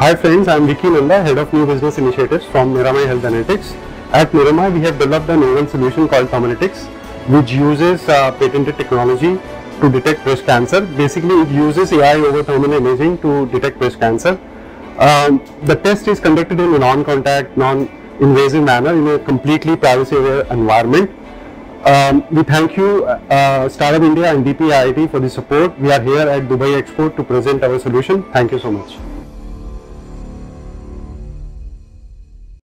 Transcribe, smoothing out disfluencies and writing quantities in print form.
Hi friends, I am Vicky Nanda, Head of New Business Initiatives from Niramai Health Analytics. At Niramai, we have developed a novel solution called Thermalytix, which uses patented technology to detect breast cancer. Basically, it uses AI over thermal imaging to detect breast cancer. The test is conducted in a non-contact, non-invasive manner in a completely privacy-aware environment. We thank you Startup India and DPIIT for the support. We are here at Dubai Expo to present our solution. Thank you so much.